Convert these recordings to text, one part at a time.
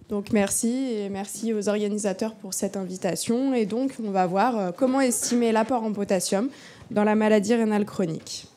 Donc merci et merci aux organisateurs pour cette invitation. Et donc on va voir comment estimer l'apport en potassium dans la maladie rénale chronique.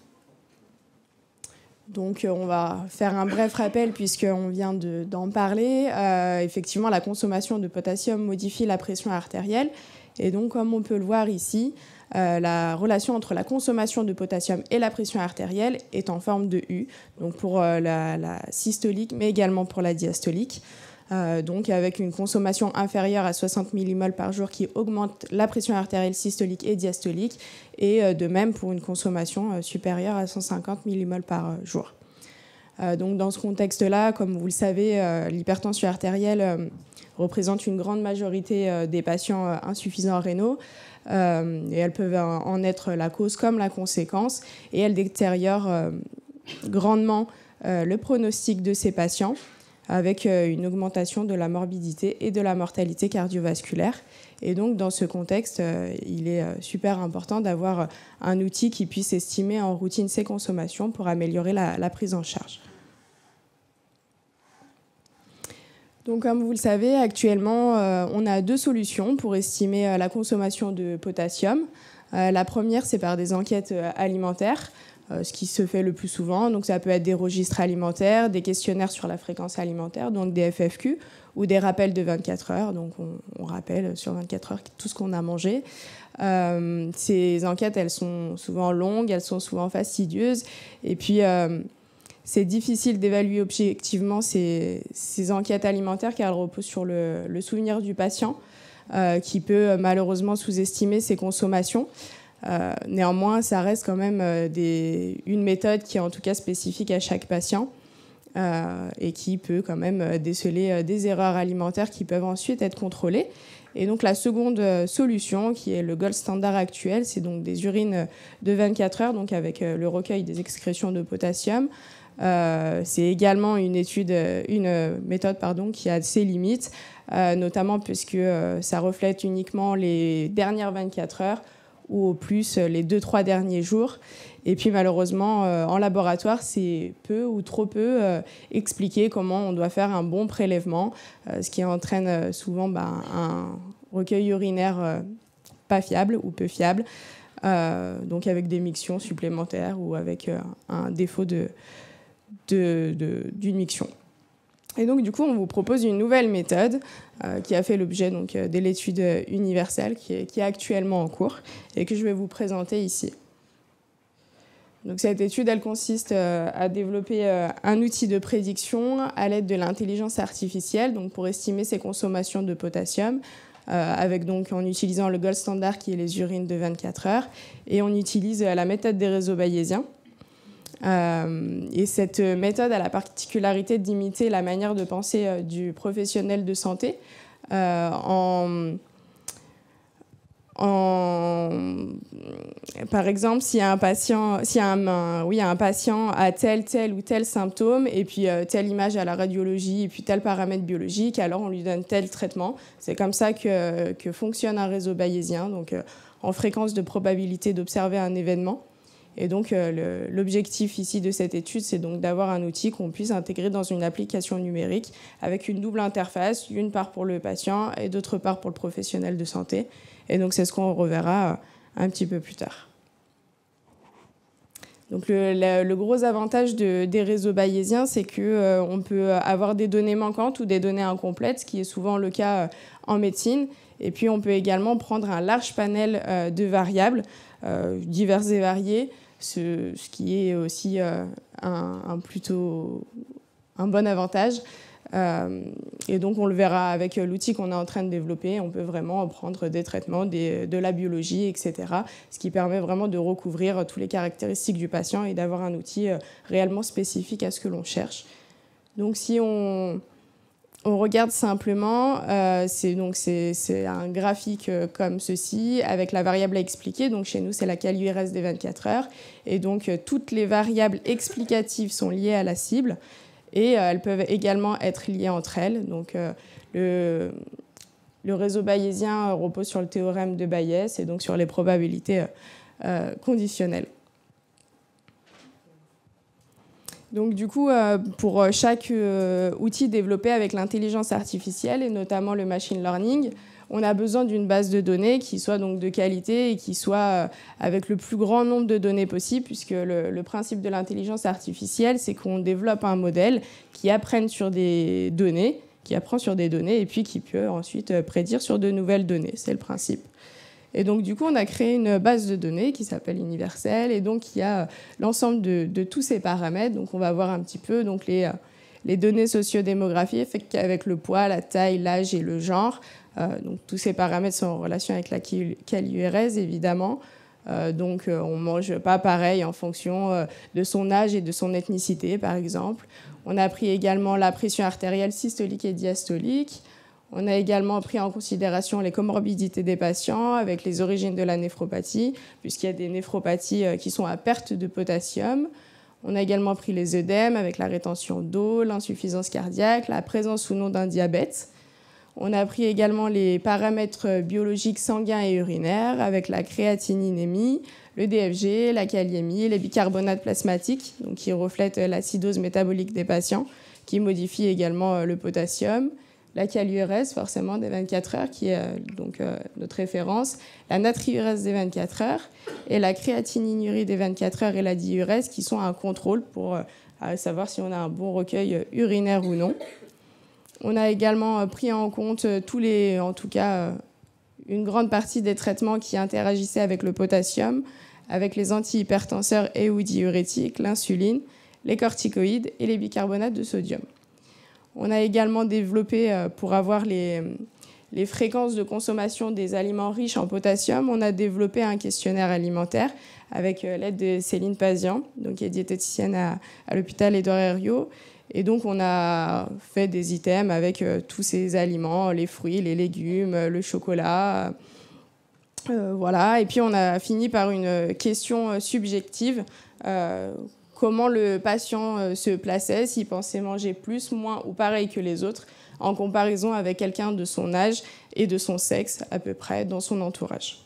Donc on va faire un bref rappel puisqu'on vient d'en parler. Effectivement, la consommation de potassium modifie la pression artérielle. Et donc comme on peut le voir ici, la relation entre la consommation de potassium et la pression artérielle est en forme de U, donc pour la systolique mais également pour la diastolique. Donc avec une consommation inférieure à 60 millimoles par jour qui augmente la pression artérielle systolique et diastolique, et de même pour une consommation supérieure à 150 millimoles par jour. Donc dans ce contexte-là, comme vous le savez, l'hypertension artérielle représente une grande majorité des patients insuffisants rénaux, et elles peuvent en être la cause comme la conséquence, et elles détériorent grandement le pronostic de ces patients, avec une augmentation de la morbidité et de la mortalité cardiovasculaire. Et donc, dans ce contexte, il est super important d'avoir un outil qui puisse estimer en routine ces consommations pour améliorer la prise en charge. Donc, comme vous le savez, actuellement, on a deux solutions pour estimer la consommation de potassium. La première, c'est par des enquêtes alimentaires, ce qui se fait le plus souvent. Donc ça peut être des registres alimentaires, des questionnaires sur la fréquence alimentaire, donc des FFQ, ou des rappels de 24 heures. Donc on rappelle sur 24 heures tout ce qu'on a mangé. Ces enquêtes, elles sont souvent longues, elles sont souvent fastidieuses. Et puis, c'est difficile d'évaluer objectivement ces enquêtes alimentaires car elles reposent sur le souvenir du patient, qui peut malheureusement sous-estimer ses consommations. Néanmoins, ça reste quand même une méthode qui est en tout cas spécifique à chaque patient, et qui peut quand même déceler des erreurs alimentaires qui peuvent ensuite être contrôlées. Et donc la seconde solution, qui est le gold standard actuel, c'est donc des urines de 24 heures, donc avec le recueil des excrétions de potassium. C'est également une méthode qui a ses limites, notamment puisque ça reflète uniquement les dernières 24 heures, ou au plus les 2-3 derniers jours. Et puis malheureusement, en laboratoire, c'est peu ou trop peu expliqué comment on doit faire un bon prélèvement, ce qui entraîne souvent un recueil urinaire pas fiable ou peu fiable, donc avec des mictions supplémentaires ou avec un défaut d'une miction. Et donc, du coup, on vous propose une nouvelle méthode qui a fait l'objet de l'étude universelle qui est actuellement en cours et que je vais vous présenter ici. Donc, cette étude, elle consiste à développer un outil de prédiction à l'aide de l'intelligence artificielle, donc pour estimer ses consommations de potassium, en utilisant le gold standard qui est les urines de 24 heures, et on utilise la méthode des réseaux bayésiens. Et cette méthode a la particularité d'imiter la manière de penser du professionnel de santé par exemple, s'il y a un patient a tel ou tel symptôme et puis telle image à la radiologie et puis tel paramètre biologique, alors on lui donne tel traitement. C'est comme ça que fonctionne un réseau bayésien, donc en fréquence de probabilité d'observer un événement. Et donc, l'objectif ici de cette étude, c'est donc d'avoir un outil qu'on puisse intégrer dans une application numérique avec une double interface, d'une part pour le patient et d'autre part pour le professionnel de santé. Et donc, c'est ce qu'on reverra un petit peu plus tard. Donc, le gros avantage des réseaux bayésiens, c'est qu'on peut avoir des données manquantes ou des données incomplètes, ce qui est souvent le cas en médecine. Et puis, on peut également prendre un large panel de variables diverses et variées, ce qui est aussi un bon avantage. Et donc, on le verra avec l'outil qu'on est en train de développer. On peut vraiment prendre des traitements, de la biologie, etc. Ce qui permet vraiment de recouvrir toutes les caractéristiques du patient et d'avoir un outil réellement spécifique à ce que l'on cherche. Donc, si on regarde simplement, c'est un graphique comme ceci, avec la variable à expliquer. Donc chez nous, c'est la CAL-URS des 24 heures. Et donc, toutes les variables explicatives sont liées à la cible. Et elles peuvent également être liées entre elles. Donc, le réseau bayésien repose sur le théorème de Bayes et donc sur les probabilités conditionnelles. Donc du coup, pour chaque outil développé avec l'intelligence artificielle et notamment le machine learning, on a besoin d'une base de données qui soit donc de qualité et qui soit avec le plus grand nombre de données possible, puisque le principe de l'intelligence artificielle, c'est qu'on développe un modèle qui apprend sur des données, et puis qui peut ensuite prédire sur de nouvelles données. C'est le principe. Et donc, du coup, on a créé une base de données qui s'appelle Universel, et donc il y a l'ensemble de tous ces paramètres. Donc, on va voir un petit peu donc, les données sociodémographiques avec le poids, la taille, l'âge et le genre. Donc, tous ces paramètres sont en relation avec la CalURS, évidemment. Donc, on ne mange pas pareil en fonction de son âge et de son ethnicité, par exemple. On a pris également la pression artérielle systolique et diastolique. On a également pris en considération les comorbidités des patients avec les origines de la néphropathie, puisqu'il y a des néphropathies qui sont à perte de potassium. On a également pris les œdèmes avec la rétention d'eau, l'insuffisance cardiaque, la présence ou non d'un diabète. On a pris également les paramètres biologiques sanguins et urinaires avec la créatininémie, le DFG, la kaliémie, les bicarbonates plasmatiques, donc qui reflètent l'acidose métabolique des patients, qui modifient également le potassium. La CalURS, forcément, des 24 heures, qui est donc notre référence, la natriurése des 24 heures, et la créatininurie des 24 heures et la diurèse, qui sont un contrôle pour savoir si on a un bon recueil urinaire ou non. On a également pris en compte une grande partie des traitements qui interagissaient avec le potassium, avec les antihypertenseurs et ou diurétiques, l'insuline, les corticoïdes et les bicarbonates de sodium. On a également développé, pour avoir les fréquences de consommation des aliments riches en potassium, on a développé un questionnaire alimentaire avec l'aide de Céline Pazian, donc, qui est diététicienne à l'hôpital Édouard Herriot. Et donc, on a fait des items avec tous ces aliments, les fruits, les légumes, le chocolat. Voilà. Et puis, on a fini par une question subjective. Comment le patient se plaçait, s'il pensait manger plus, moins ou pareil que les autres, en comparaison avec quelqu'un de son âge et de son sexe, à peu près, dans son entourage.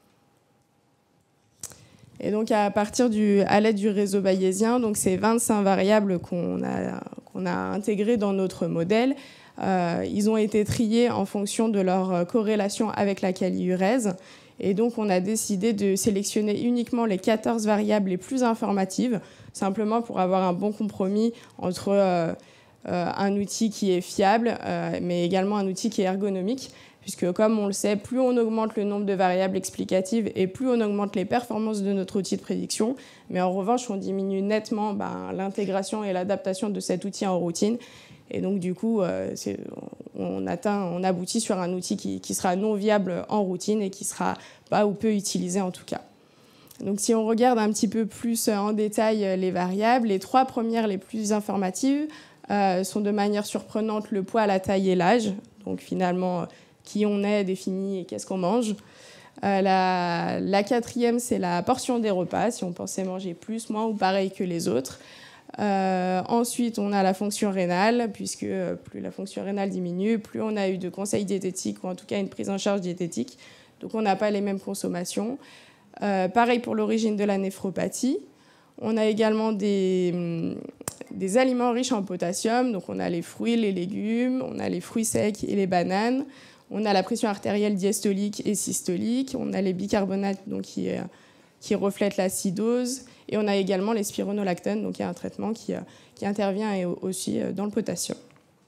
Et donc, à l'aide du réseau bayésien, donc ces 25 variables qu'on a intégrées dans notre modèle, ils ont été triés en fonction de leur corrélation avec la CalIURES. Et donc, on a décidé de sélectionner uniquement les 14 variables les plus informatives, simplement pour avoir un bon compromis entre un outil qui est fiable, mais également un outil qui est ergonomique, puisque, comme on le sait, plus on augmente le nombre de variables explicatives et plus on augmente les performances de notre outil de prédiction. Mais en revanche, on diminue nettement l'intégration et l'adaptation de cet outil en routine. Et donc, du coup, on aboutit sur un outil qui sera non viable en routine et qui ne sera pas ou peu utilisé en tout cas. Donc, si on regarde un petit peu plus en détail les variables, les 3 premières les plus informatives sont de manière surprenante le poids, la taille et l'âge. Donc, finalement, qui on est défini et qu'est-ce qu'on mange. La 4e, c'est la portion des repas, si on pensait manger plus, moins ou pareil que les autres. Ensuite, on a la fonction rénale, puisque plus la fonction rénale diminue, plus on a eu de conseils diététiques, ou en tout cas une prise en charge diététique. Donc, on n'a pas les mêmes consommations. Pareil pour l'origine de la néphropathie. On a également des aliments riches en potassium. Donc, on a les fruits, les légumes, on a les fruits secs et les bananes. On a la pression artérielle diastolique et systolique. On a les bicarbonates donc, qui reflètent l'acidose. Et on a également les spironolactones, donc il y a un traitement qui intervient aussi dans le potassium.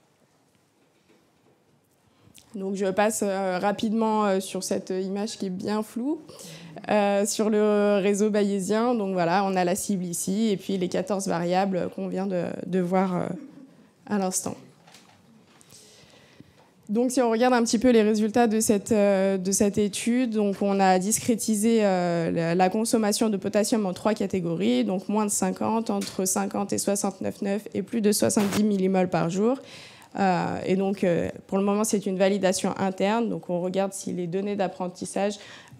Donc je passe rapidement sur cette image qui est bien floue, sur le réseau bayésien. Donc voilà, on a la cible ici, et puis les 14 variables qu'on vient de voir à l'instant. Donc, si on regarde un petit peu les résultats de cette étude, donc on a discrétisé la consommation de potassium en 3 catégories, donc moins de 50, entre 50 et 69,9 et plus de 70 millimoles par jour. Et donc, pour le moment, c'est une validation interne. Donc, on regarde si les données d'apprentissage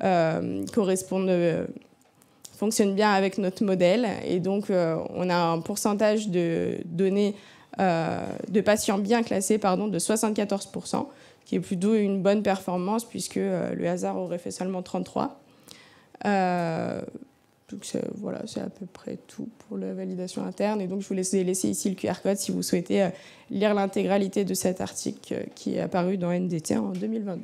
fonctionnent bien avec notre modèle. Et donc, on a un pourcentage de données de patients bien classés de 74%, qui est plutôt une bonne performance puisque le hasard aurait fait seulement 33%. Donc voilà, c'est à peu près tout pour la validation interne. Et donc je vous laisse laisser ici le QR code si vous souhaitez lire l'intégralité de cet article qui est apparu dans NDT en 2022.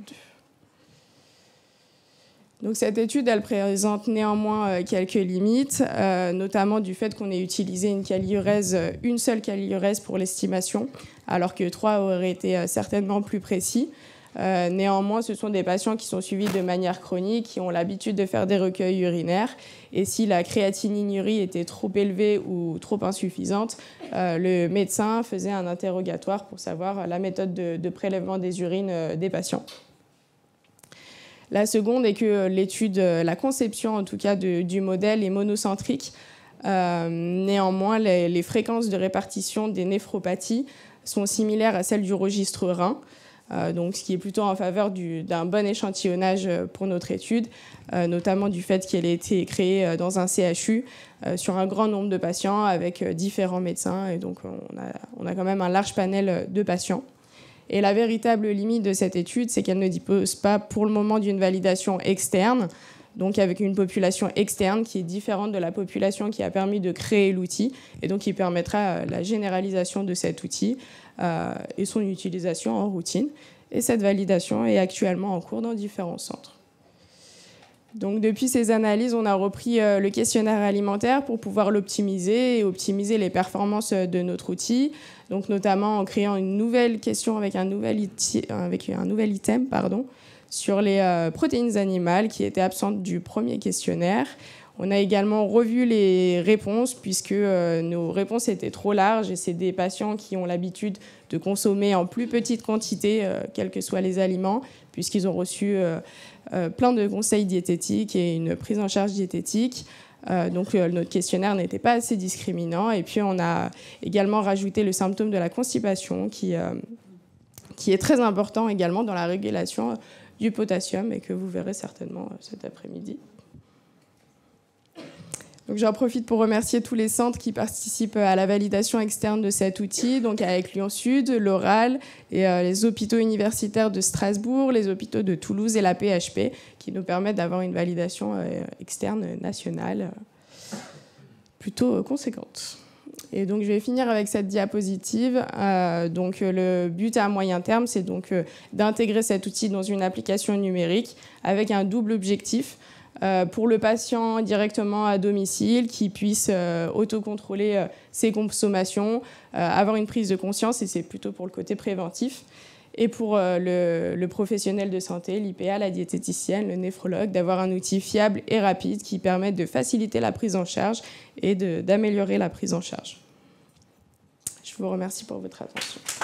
Donc cette étude, elle présente néanmoins quelques limites, notamment du fait qu'on ait utilisé une seule caliurèse pour l'estimation, alors que 3 auraient été certainement plus précis. Néanmoins, ce sont des patients qui sont suivis de manière chronique, qui ont l'habitude de faire des recueils urinaires. Et si la créatininurie était trop élevée ou trop insuffisante, le médecin faisait un interrogatoire pour savoir la méthode de prélèvement des urines des patients. La seconde est que la conception en tout cas du modèle est monocentrique. Néanmoins, les fréquences de répartition des néphropathies sont similaires à celles du registre Rhin. Donc, ce qui est plutôt en faveur d'un bon échantillonnage pour notre étude, notamment du fait qu'elle ait été créée dans un CHU sur un grand nombre de patients avec différents médecins. Et donc, on a quand même un large panel de patients. Et la véritable limite de cette étude, c'est qu'elle ne dispose pas pour le moment d'une validation externe, donc avec une population externe qui est différente de la population qui a permis de créer l'outil, et donc qui permettra la généralisation de cet outil et son utilisation en routine. Et cette validation est actuellement en cours dans différents centres. Donc, depuis ces analyses, on a repris le questionnaire alimentaire pour pouvoir l'optimiser et optimiser les performances de notre outil, donc notamment en créant une nouvelle question avec un nouvel item sur les protéines animales qui étaient absentes du premier questionnaire. On a également revu les réponses puisque nos réponses étaient trop larges et c'est des patients qui ont l'habitude de consommer en plus petite quantité, quels que soient les aliments, puisqu'ils ont reçu plein de conseils diététiques et une prise en charge diététique. Donc notre questionnaire n'était pas assez discriminant. Et puis on a également rajouté le symptôme de la constipation qui est très important également dans la régulation du potassium et que vous verrez certainement cet après-midi. Donc j'en profite pour remercier tous les centres qui participent à la validation externe de cet outil, donc avec Lyon Sud, l'Oral, et les hôpitaux universitaires de Strasbourg, les hôpitaux de Toulouse et la PHP, qui nous permettent d'avoir une validation externe nationale plutôt conséquente. Et donc je vais finir avec cette diapositive. Donc le but à moyen terme, c'est donc d'intégrer cet outil dans une application numérique avec un double objectif. Pour le patient directement à domicile, qui puisse autocontrôler ses consommations, avoir une prise de conscience, et c'est plutôt pour le côté préventif. Et pour le professionnel de santé, l'IPA, la diététicienne, le néphrologue, d'avoir un outil fiable et rapide qui permette de faciliter la prise en charge et d'améliorer la prise en charge. Je vous remercie pour votre attention.